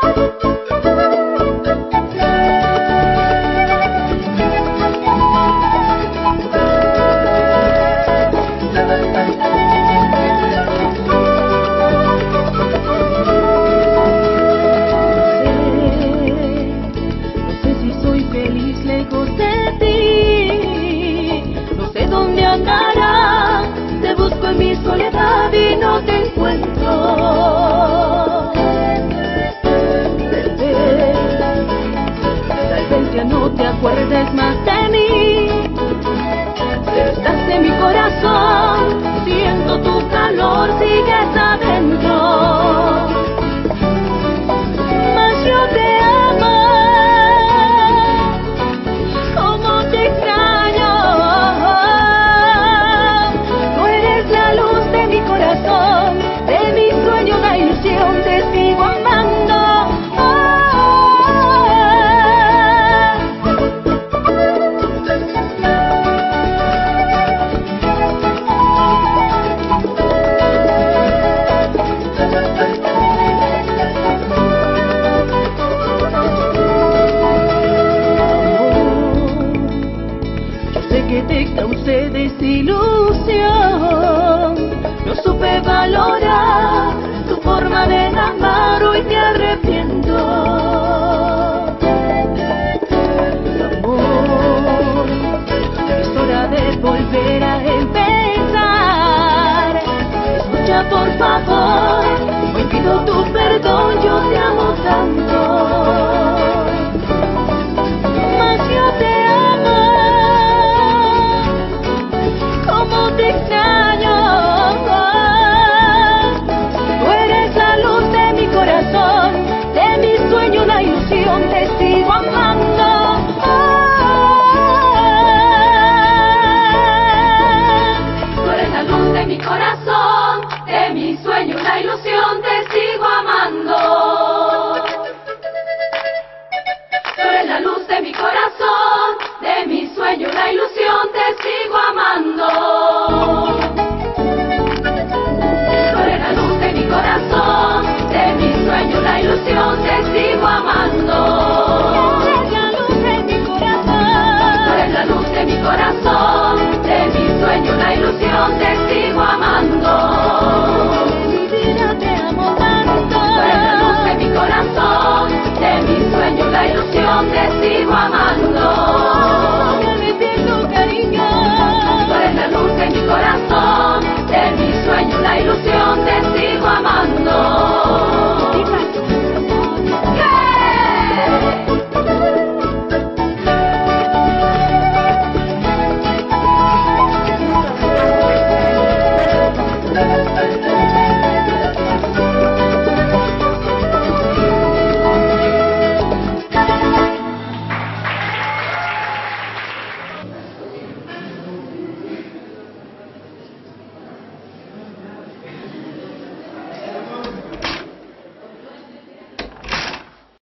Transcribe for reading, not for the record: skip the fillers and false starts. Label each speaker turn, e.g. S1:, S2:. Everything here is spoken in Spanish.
S1: Mi soledad y no te encuentro. Tal vez ya no te acuerdes más de mí, pero estás en mi corazón, siento tu calor, sigues adentro. Mas yo te amo, como te extraño. De mi sueño, la ilusión, te sigo amando. Yo sé que te causé desilusión, no supe valorar tu forma de amar, hoy me arrepiento. Amor, es hora de volver a empezar. Escucha por favor, hoy pido tu perdón, yo te amo tanto. Mas yo te amo, como te extraño. De mi sueño, una ilusión, te sigo amando. Tú eres la luz de mi corazón, de mi sueño, una ilusión.